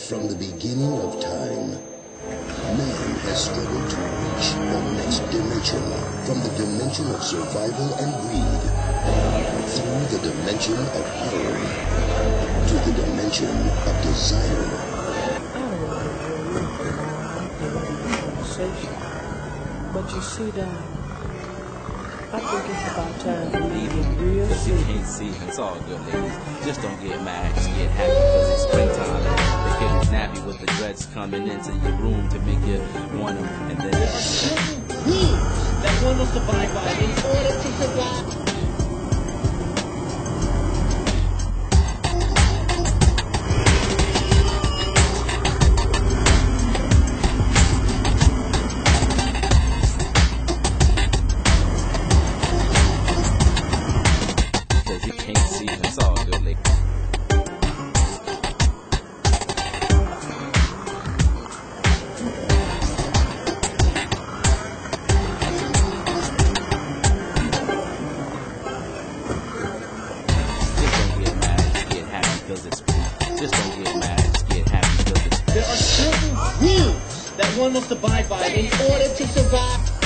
From the beginning of time, man has struggled to reach the next dimension, from the dimension of survival and greed, through the dimension of power, to the dimension of desire. But you see, I think it's about time to leave it real If you soon. can't see, it's all good, ladies. Just don't get mad, just get happy because it's springtime. They're getting snappy with the dreads coming into your room to make you want them. And then There are certain rules that one must abide by in order to survive. because you can't see, it's all good, ladies. Just don't get mad, just get happy because it's There are certain rules that one must abide by in order to survive.